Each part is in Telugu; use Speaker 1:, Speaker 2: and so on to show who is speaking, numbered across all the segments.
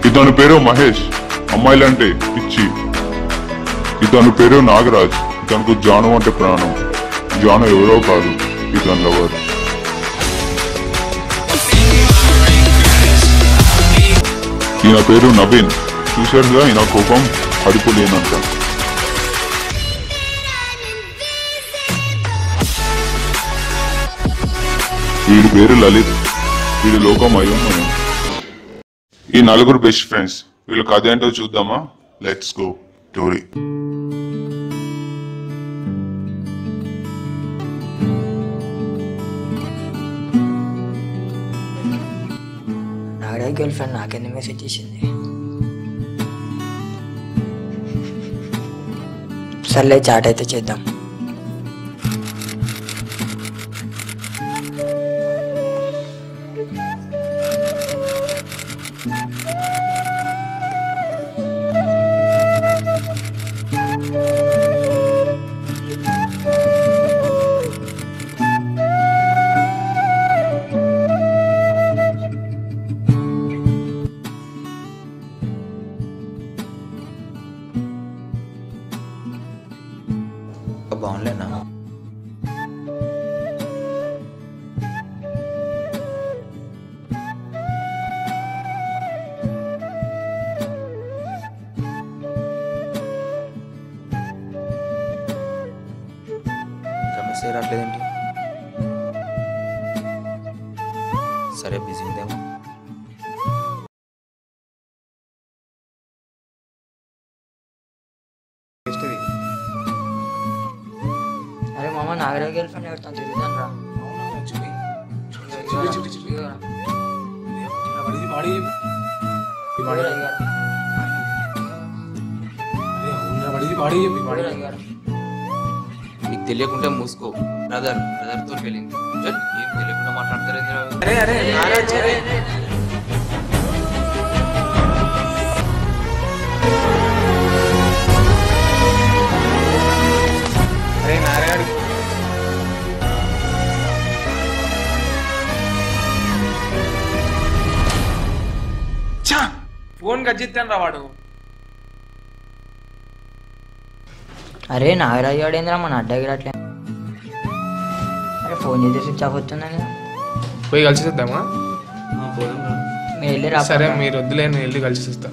Speaker 1: ఇతని పేరు మహేష్, అమ్మాయిలంటే పిచ్చి. ఇతని పేరు నాగరాజ్, ఇతనికి జాను అంటే ప్రాణం. జాను ఎవరో కాదు, ఇతని లవర్. ఈయన పేరు నవీన్. చూశారుగా ఈయన కోపం అడుపులేనంత. వీడి పేరు లలిత్, వీడి లోకం అయోమయం. ఈ నలుగురు బెస్ట్ ఫ్రెండ్స్, వీళ్ళ కథ ఏంటో చూద్దామా? Let's go story.
Speaker 2: Nagaraj girl friend నాకెందుకు మెసేజ్ చేసింది? సర్లే, చాట్ అయితే చేద్దాం.
Speaker 3: బాగుంలేనా? మెసేజ్ రావట్లేదేంటి? సరే, బిజీ ఉందేమో.
Speaker 2: అరే మామ, నాగరాజ్ గర్ల్ ఫ్రెండ్ ఎవరితో తిరుగుతాను రా.
Speaker 3: నీకు తెలియకుండా మూసుకో. బ్రదర్తో వెళ్ళింది. ఏం తెలియకుండా మాట్లాడతారు.
Speaker 4: ఫోన్ గజ్జిత్తాను రా వాడు.
Speaker 2: అరే నాగరాజ్ గారు ఏంద్రా మన అడ్డకి రాట్లే. అరే ఫోన్ చేసి స్విచ్ ఆఫ్ వస్తుందని.
Speaker 4: పోయి కలిసి వద్దామా?
Speaker 2: మీరు వెళ్ళి రా.
Speaker 4: సరే, మీరు వద్దులే, నేను వెళ్ళి కలిసి వస్తా.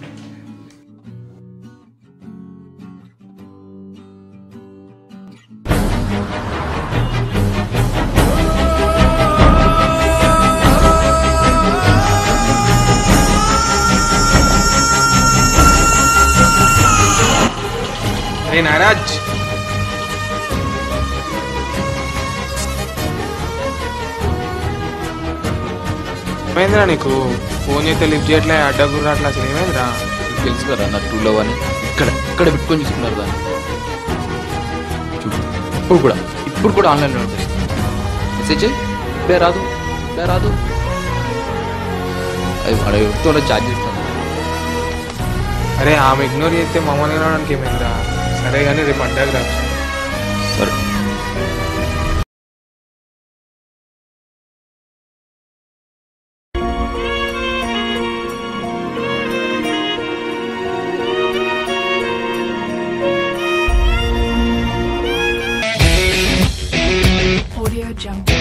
Speaker 4: నారాజ్, ఏమైందిరా నీకు? ఫోన్ చేస్తే లిఫ్ట్ చేయట్లే, అడ్డగురు రాట్లే, అసలు ఏమైందిరా?
Speaker 3: తెలుసు కదా నా టూ లవ్ అని. ఇక్కడ పెట్టుకొని చూసుకున్నారు దాన్ని. ఇప్పుడు కూడా ఆన్లైన్లో ఉంటుంది. మెసేజ్ రాదు. అది మన ఎవరితో ఛార్జ్ చేస్తాను.
Speaker 4: అరే ఆమె ఇగ్నోర్ చేస్తే మమ్మల్ని రావడానికి ఏమైందిరా? సరే కానీ రేపు అడ్డాకి రా.
Speaker 3: సరే.
Speaker 5: Audio Jungle.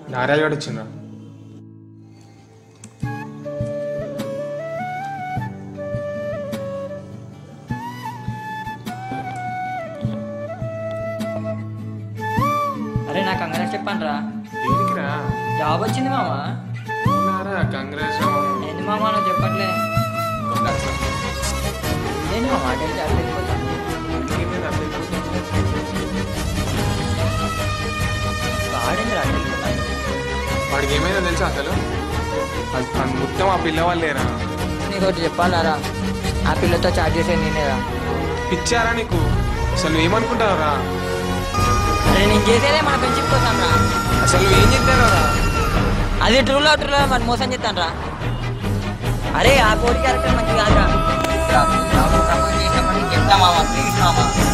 Speaker 4: నారాయణ గారు వచ్చిండ్రా.
Speaker 2: అరే నాకు కంగ్రాట్స్ చెప్పండి రా.
Speaker 4: దేనికిరా?
Speaker 2: జాబ్ వచ్చింది మామ.
Speaker 4: కంగ్రాట్స్.
Speaker 2: ఏంది మామ నువ్వు చెప్పట్లే? ఏంటి మామ అటెండ్ అట్లయిపోతాను. వాడింది అట్లయిపోతాను.
Speaker 4: వాడికి ఏమైనా తెలుసా అసలు? అది మొత్తం ఆ పిల్లవాళ్ళేరా.
Speaker 2: నీకు ఒకటి చెప్పాలరా, ఆ పిల్లతో చాట్ చేసేది నేనేరా.
Speaker 4: పిచ్చారా నీకు? అసలు ఏమనుకుంటావురా?
Speaker 2: అరే నేను చేసేదే మన ఫ్రెండ్షిప్ కోసం రా.
Speaker 4: అసలు ఏం చెప్తారా?
Speaker 2: అది ట్రూలో మరి మోసం చేస్తాను రా. అరే ఆ కోడి క్యారెక్టర్ మంచి కాదురా. చెప్తా మామ, ప్లీజ్ మామ.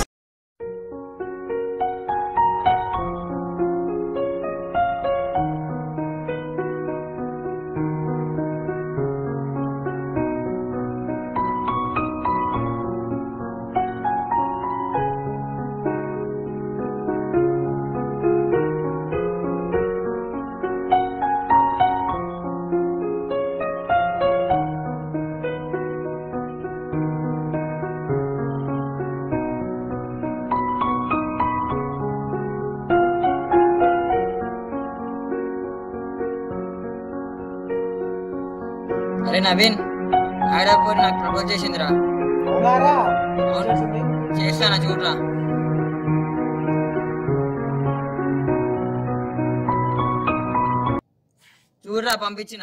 Speaker 2: అరే నవీన్, ఆడపూరి నాకు ప్రపోజ్ చేసిందిరా. చేస్తానా చూడరా. చూడరా పంపించిన.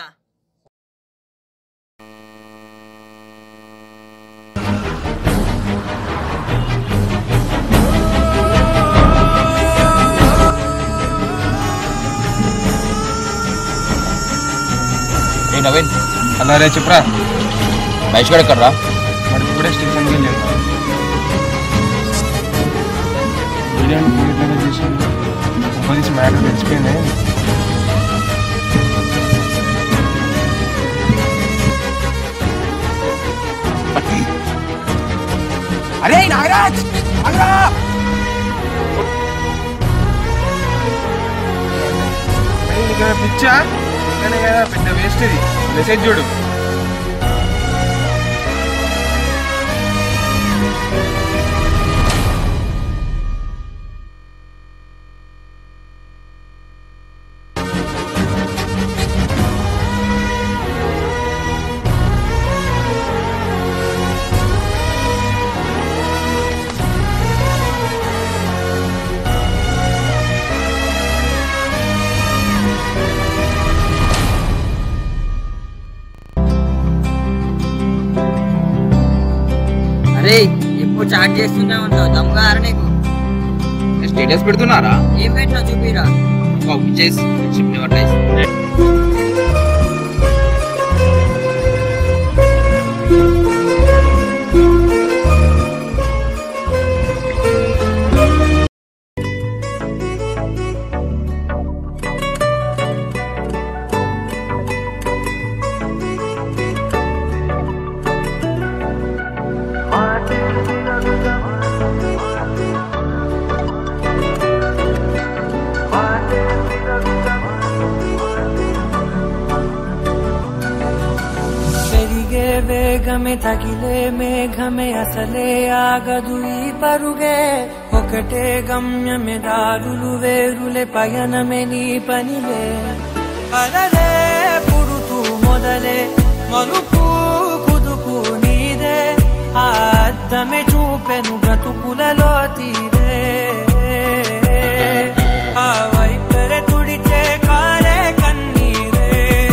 Speaker 3: నవీన్
Speaker 4: అలా రే చెప్పరా.
Speaker 3: మహేష్ గడ్ ఎక్కడరా?
Speaker 4: మరి ఇప్పుడే స్టేషన్కి వెళ్ళాను. బిర్యానీ పూరిలో చేసి పోలీస్ మ్యాటర్ తెలిసిపోయింది. అరే నాగరాజ్ పిచ్చా కదా, పెద్ద వేస్ట్ ఇది. మెసేజ్ చూడు.
Speaker 2: అరే ఎప్పుడు చాట్ చేస్తూనే ఉంటావు, దమ్ముగారు నీకు.
Speaker 3: స్టేటస్ పెడుతున్నారా?
Speaker 2: ఏం పెట్టినా చూపిరా.
Speaker 6: వేగమే తగిలే మేఘమే అసలే ఆగదు ఈ పరుగే. ఒకటే గమ్యమే దారులు వేరులే, పయనమే నీ పనిలే. అలలే పుడుతూ మొదలే మలుపు కుదుపు నీదే. ఆ అద్దమే చూపెను బ్రతుకులలో తీరే. ఆ వైపరే తుడిచే కారే కన్నీరే.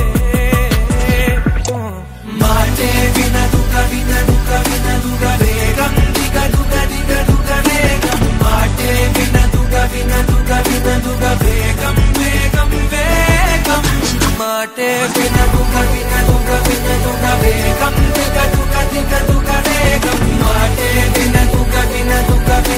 Speaker 6: మాటే వినదుగ వినదుగ వినదుగ వేగం దిగదుగ దిగదుగ వేగం. మాటే వినదుగ వినదుగ వినదుగ వేగం వేగం వేగం. మాటే వినదుగ వినదుగ వినదుగ వేగం దిగదుగ దిగదుగ వేగం. మాటే వినదుగ వినదుగ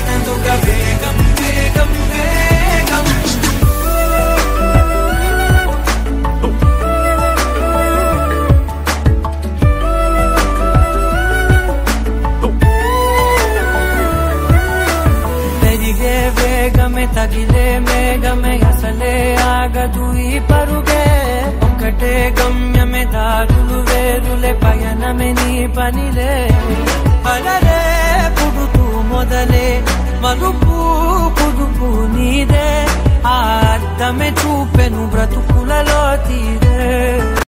Speaker 6: దారులు వేరులే పయనమే నీ పనిలే అలలే పుడుతూ మొదలే మలుపు పుదుపు నీదే ఆ అర్థమే చూపెను బ్రతుకులలో తీరే